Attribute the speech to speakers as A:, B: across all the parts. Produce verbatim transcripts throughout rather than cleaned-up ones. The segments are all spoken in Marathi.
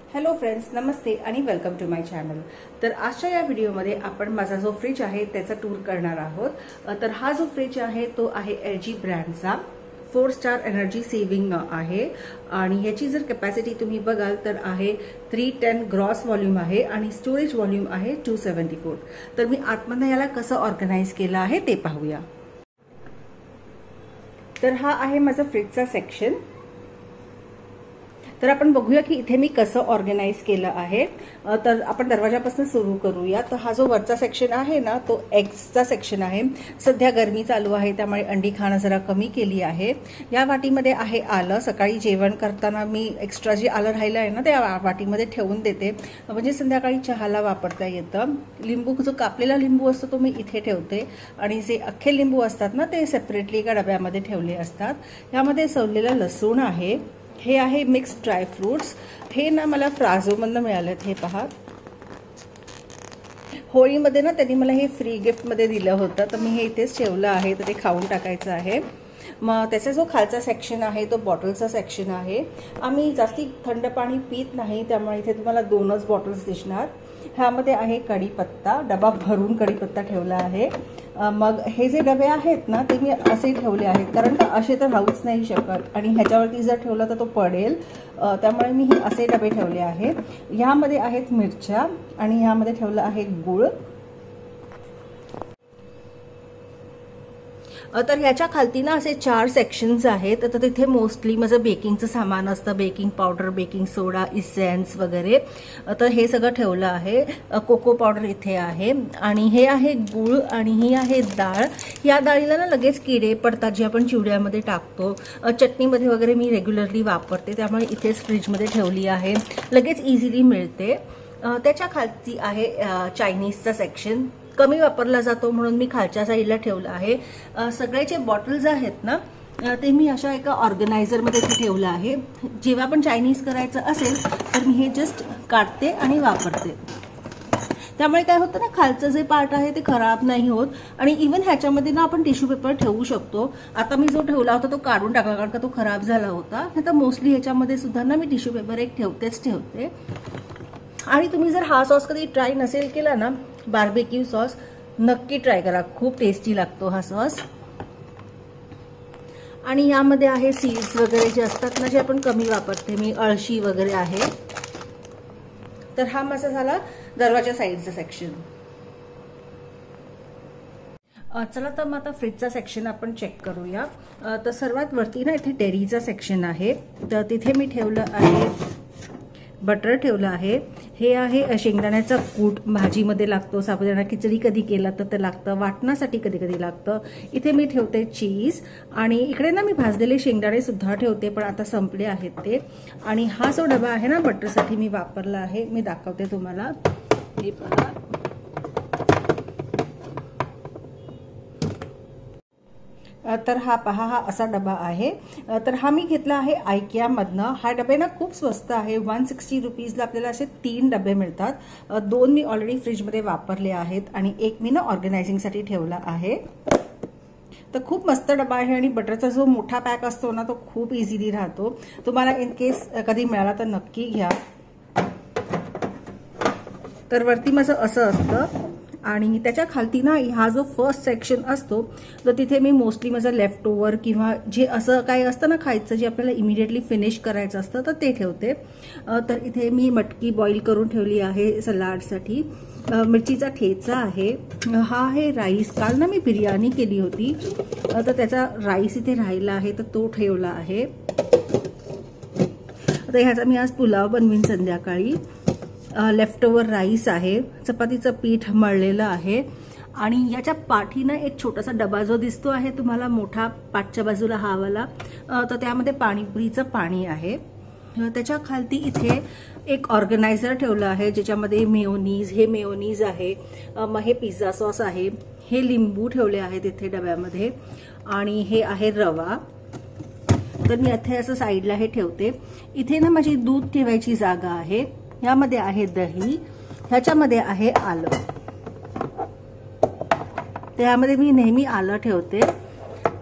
A: हॅलो फ्रेंड्स, नमस्ते आणि वेलकम टू माय चॅनल। तर आजच्या या व्हिडिओमध्ये आपण माझा जो फ्रिज आहे त्याचा टूर करणार आहोत। तर हा जो फ्रिज आहे तो आहे एल जी ब्रँडचा, फोर स्टार एनर्जी सेव्हिंग आहे आणि याची जर कॅपॅसिटी तुम्ही बघाल तर आहे थ्री टेन ग्रॉस व्हॉल्यूम आहे आणि स्टोरेज व्हॉल्यूम आहे टू सेव्हन्टी फोर। तर मी आतमध्ये याला कसं ऑर्गनाइज केलं आहे ते पाहूया। तर हा आहे माझा फ्रिजचा सेक्शन। तर आपण बघूया की इथे मी कसं ऑर्गनाइज केलं आहे। तर आपण दरवाजापासून सुरू करूया। तर हा जो वरचा सेक्शन आहे ना तो एग्सचा सेक्शन आहे। सध्या गरमी चालू आहे त्यामुळे अंडी खाणं जरा कमी केली आहे। या वाटीमध्ये आहे आलं। सकाळी जेवण करताना मी एक्स्ट्रा जे आलं राहिलं आहे ना ते वाटीमध्ये ठेवून देते, म्हणजे संध्याकाळी चहाला वापरता येतं। लिंबू जो कापलेला लिंबू असतो तो मी इथे ठेवते आणि जे अख्खे लिंबू असतात ना ते सेपरेटली एका डब्यामध्ये ठेवले असतात। यामध्ये सोललेलं लसूण आहे। हे आहे मिक्स ड्राय फ्रूट्स। हे ना मला फ्राझोमधनं मिळालेत। हे पहा, होळीमध्ये ना त्यांनी मला हे फ्री गिफ्टमध्ये दिलं होतं, तर मी हे इथेच ठेवलं आहे। तर ते खाऊन टाकायचं आहे। मग त्याचा जो खालचा सेक्शन आहे तो बॉटलचा सेक्शन आहे। आम्ही जास्ती थंड पाणी पित नाही त्यामुळे इथे तुम्हाला दोनच बॉटल्स दिसणार। ह्यामध्ये आहे कढीपत्ता, डबा भरून कढीपत्ता ठेवला आहे। मग हे जे डबे आहेत ना ते मी असे ठेवले आहेत कारण का असे तर राहूच नाही शकत आणि ह्याच्यावरती जर ठेवलं तर तो पडेल, त्यामुळे मी हे असे डबे ठेवले आहेत। ह्यामध्ये आहेत मिरच्या आणि ह्यामध्ये ठेवलं आहे गूळ। तर ह्याच्या खालती ना असे चार सेक्शन्स आहेत। तर तिथे मोस्टली माझं बेकिंगचं सामान असतं, baking powder, baking soda, essence वगैरे। तर हे सगळं ठेवलं आहे। कोको पावडर इथे आहे आणि हे आहे गूळ आणि ही आहे डाळ। या डाळीला ना लगेच किडे पडतात जे आपण चिवड्यामध्ये टाकतो, चटणीमध्ये वगैरे मी रेग्युलरली वापरते त्यामुळे इथेच फ्रीजमध्ये ठेवली आहे, लगेच इझिली मिळते। त्याच्या खालती आहे चायनीजचा सेक्शन, कमी वापरला जातो म्हणून मी खालच्या साईडला ठेवलं आहे। सगळे जे बॉटल्स आहेत ना ते मी अशा एका ऑर्गनायझरमध्ये ठेवलं आहे। जेव्हा पण चायनीज करायचं असेल तर मी हे जस्ट काढते आणि वापरते, त्यामुळे काय होतं ना खालचं जे पार्ट आहे ते खराब नाही होत। आणि इवन ह्याच्यामध्ये ना आपण टिश्यू पेपर ठेवू शकतो। आता मी जो ठेवला होता तो काढून टाकला कारण का तो खराब झाला होता। आता मोस्टली ह्याच्यामध्ये सुद्धा ना मी टिश्यू पेपर एक ठेवतेच ठेवते। आणि तुम्ही जर हा सॉस कधी ट्राय नसेल केला ना, बार्बेक्यू सॉस, नक्की ट्राय करा, खूप टेस्टी लागतो हा सॉस। आणि यामध्ये आहे सीड्स वगैरे जे असतात ना जे आपण कमी वापरते, मी अळशी वगैरे आहे। तर हा माझा झाला दरवाजा साईडचा सेक्शन। चला तर मग आता फ्रीजचा सेक्शन आपण चेक करूया। तर सर्वात वरती ना इथे डेअरीचा सेक्शन आहे। तर तिथे मी ठेवलं आहे बटर, ठेवलं आहे। हे आहे शेंगदाण्याचा कूट, भाजीमध्ये लागतो, साबुदाणा खिचडी कधी केला तर ते लागतं, वाटण्यासाठी कधी कधी लागतं। इथे मी ठेवते चीज आणि इकडे ना मी भाजलेले शेंगदाणे सुद्धा ठेवते पण आता संपले आहेत ते। आणि हा जो डबा आहे ना बटरसाठी मी वापरला आहे, मी दाखवते तुम्हाला, हे पहा। तर हा पहा, हा असा डबा आहे। तर हा मी घेतला आहे आयकिया मधनं। हा डबे ना खूप स्वस्त आहे, वन सिक्स्टी रुपीजला आपल्याला असे तीन डबे मिळतात। दोन मी ऑलरेडी फ्रीजमध्ये वापरले आहेत आणि एक मी ना ऑर्गनायझिंगसाठी ठेवला आहे। तर खूप मस्त डबा आहे आणि बटरचा जो मोठा पॅक असतो ना तो खूप इझिली राहतो। तुम्हाला इन केस कधी मिळाला तर नक्की घ्या। तर वरती माझं असं असतं आणि त्याच्या खालती ना हा जो फर्स्ट सेक्शन असतो तर तिथे मी मोस्टली माझं लेफ्ट ओव्हर किंवा जे असं काही असतं ना खायचं जे आपल्याला इमिडिएटली फिनिश करायचं असतं तर ते ठेवते। तर इथे मी मटकी बॉईल करून ठेवली आहे सलाडसाठी। मिरचीचा ठेचा आहे। हा आहे राईस, काल ना मी बिर्याणी केली होती तर त्याचा राईस इथे राहिला आहे तर तो ठेवला आहे। तर ह्याचा मी आज पुलाव बनवीन संध्याकाळी। लेफ्ट ओव्हर राईस आहे, चपातीचं पीठ मळलेलं आहे आणि याच्या पाठीनं एक छोटासा डबा जो दिसतो आहे तुम्हाला मोठा पाठच्या बाजूला हा वाला, तर त्यामध्ये पाणीपुरीचं पाणी आहे। त्याच्या खालती इथे एक ऑर्गनायझर ठेवलं आहे ज्याच्यामध्ये मेयोनीज, हे मेयोनीज आहे, मग हे पिझ्झा सॉस आहे, हे लिंबू ठेवले आहेत इथे डब्यामध्ये आणि हे आहे रवा। तर मी इथे असं साईडला हे ठेवते। इथे ना माझी दूध ठेवायची जागा आहे, यामध्ये आहे दही, ह्याच्यामध्ये आहे आलं, त्यामध्ये मी नेहमी आलं ठेवते।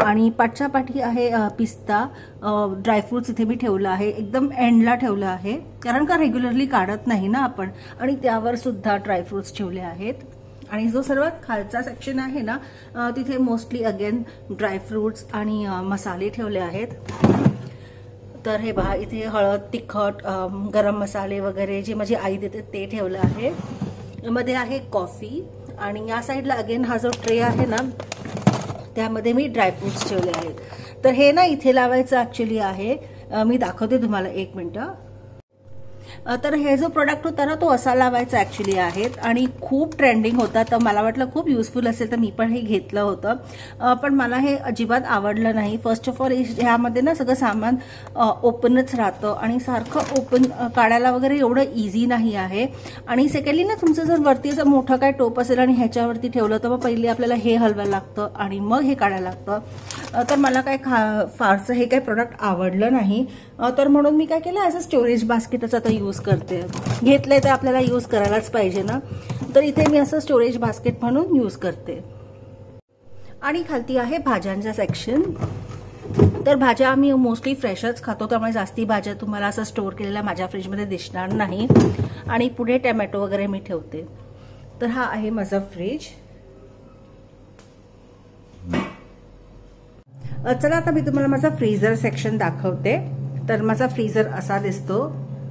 A: आणि पाठच्या पाठी आहे पिस्ता ड्रायफ्रुट्स इथे मी ठेवलं आहे, एकदम एंडला ठेवलं आहे कारण का रेग्युलरली काढत नाही ना आपण, आणि त्यावर सुद्धा ड्रायफ्रुट्स ठेवले आहेत. आणि जो सर्वात खालचा सेक्शन आहे ना तिथे मोस्टली अगेन ड्रायफ्रुट्स आणि मसाले ठेवले आहेत. तर हे पहा इथे हळद, तिखट, गरम मसाले वगैरे जे माझी आई देते ते ठेवलं आहे. मध्ये आहे कॉफी आणि या साईडला अगेन हा जो ट्रे आहे ना त्यामध्ये मी ड्रायफ्रुट्स ठेवले आहेत. तर हे ना इथे लावायचं ऍक्च्युली आहे, मी दाखवते तुम्हाला एक मिनिट. तर हे जो प्रोडक्ट होता ना तो असा लावायचा ऍक्च्युली आहेत आणि खूप ट्रेंडिंग होता, तर मला वाटलं खूप युजफुल असेल तर मी पण हे घेतलं होतं, पण मला हे अजिबात आवडलं नाही. फर्स्ट ऑफ ऑल ह्यामध्ये ना सगळं सामान ओपनच राहतं आणि सारखं ओपन काढायला वगैरे एवढं इझी नाही आहे. आणि सेकंडली ना तुमचं जर वरती असं मोठं काय टोप असेल आणि ह्याच्यावरती ठेवलं तर मग पहिले आपल्याला हे हलवायला लागतं आणि मग हे काढायला लागतं. तर मला काय खा फारसं हे काही प्रोडक्ट आवडलं नाही, तर म्हणून मी काय केलं ॲज अ स्टोरेज बास्केटच आता यूज करते. घेतलंय तर आपल्याला यूज करायलाच पाहिजे ना, तर इथे मी असं स्टोरेज बास्केट म्हणून यूज करते. आणि खालती आहे भाज्यांचा सेक्शन. तर भाज्या आम्ही मोस्टली फ्रेशच खातो, त्यामुळे जास्ती भाज्या तुम्हाला असं स्टोअर केलेल्या माझ्या फ्रीजमध्ये दिसणार नाही. आणि पुढे टोमॅटो वगैरे मी ठेवते. तर हा आहे माझा फ्रीज. चला आता मी तुम्हाला माझा फ्रीझर सेक्शन दाखवते. तर माझा फ्रीझर असा दिसतो.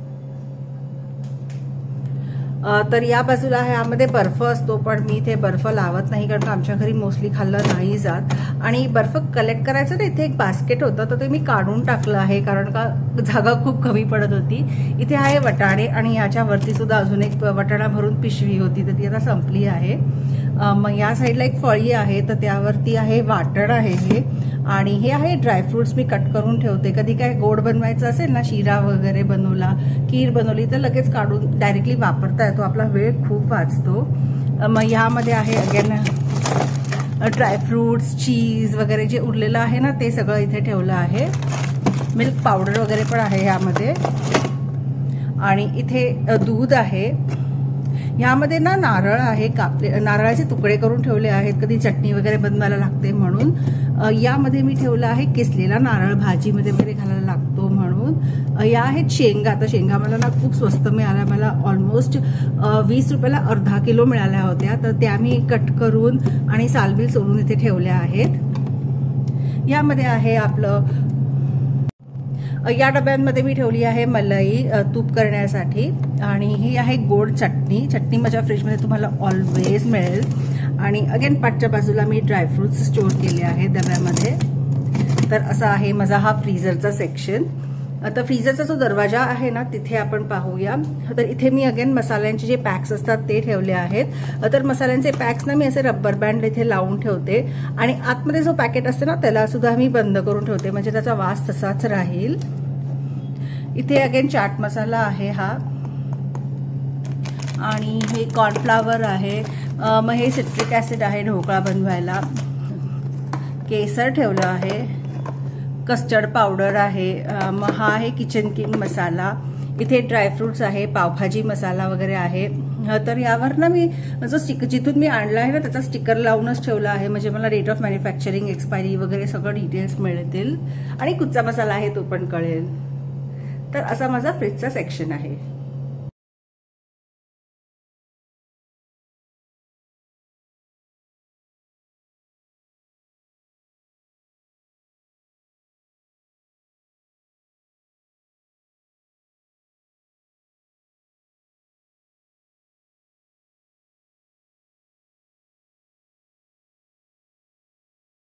A: तर या बाजूला ह्यामध्ये बर्फ असतो, पण मी इथे बर्फ लावत नाही कारण आमच्या घरी मोस्टली खाल्लं नाही जात. आणि बर्फ कलेक्ट करायचं ना इथे एक बास्केट होतं तर ते मी काढून टाकलं आहे कारण का जागा खूप कमी पडत होती. इथे आहे वटाणे आणि याच्यावरती सुद्धा अजून एक वटाणा भरून पिशवी होती तर ती आता संपली आहे. मग या साईडला एक फळी आहे तर त्यावरती आहे वाटण आहे हे, आणि हे आहे ड्रायफ्रुट्स मी कट करून ठेवते. कधी काय गोड बनवायचं असेल ना, शिरा वगैरे बनवला, खीर बनवली तर लगेच काढून डायरेक्टली वापरता येतो, आपला वेळ खूप वाचतो. मग ह्यामध्ये आहे अगेन ड्रायफ्रुट्स, चीज वगैरे जे उरलेलं आहे ना ते सगळं इथे ठेवलं आहे. मिल्क पावडर वगैरे पण आहे ह्यामध्ये. आणि इथे दूध आहे. ह्यामध्ये ना नारळ आहे, कापले नारळाचे तुकडे करून ठेवले आहेत, कधी चटणी वगैरे बनवायला लागते म्हणून. यामध्ये मी ठेवलं आहे किसलेला नारळ, भाजीमध्ये वगैरे घालायला लागतो म्हणून. या आहेत शेंगा. तर शेंगा मला ना खूप स्वस्त मिळाल्या, मला ऑलमोस्ट वीस रुपयाला अर्धा किलो मिळाल्या होत्या, तर त्या मी कट करून आणि सालबील सोडून इथे ठेवल्या आहेत. यामध्ये आहे आपलं, या डब्यांमध्ये मी ठेवली आहे मलाई तूप करण्यासाठी. आणि ही आहे गोड चटणी. चटणी माझ्या फ्रीजमध्ये तुम्हाला ऑलवेज मिळेल. आणि अगेन पाठच्या बाजूला मी ड्रायफ्रुट्स स्टोअर केले आहेत डब्यामध्ये. तर असा आहे माझा हा फ्रीझरचा सेक्शन. आता फ्रीझरचा जो दरवाजा आहे ना तिथे आपण पाहूया. तर इथे मी अगेन मसाल्यांचे जे पॅक्स असतात ते ठेवले आहेत. तर मसाल्यांचे पॅक्स ना मी असे रबर बँड इथे लावून ठेवते आणि आतमध्ये जो पॅकेट असते ना त्याला सुद्धा मी बंद करून ठेवते म्हणजे त्याचा वास तसाच राहील. इथे अगेन चाट मसाला आहे हा, आणि हे कॉर्नफ्लावर आहे. मग हे सिट्रिक ऍसिड आहे ढोकळा बनवायला. केसर ठेवलं आहे. कस्टर्ड पावडर आहे. मग हा आहे किचन किंग मसाला. इथे ड्रायफ्रुट्स आहे, पावभाजी मसाला वगैरे आहे. तर यावर ना मी जो स्टिकर जिथून मी आणला आहे ना त्याचा स्टिकर लावूनच ठेवला आहे म्हणजे मला डेट ऑफ मॅन्युफॅक्चरिंग, एक्सपायरी वगैरे सगळं डिटेल्स मिळतील. आणि कुच्चा मसाला आहे तो पण कळेल. तर असा माझा फ्रीजचा सेक्शन आहे.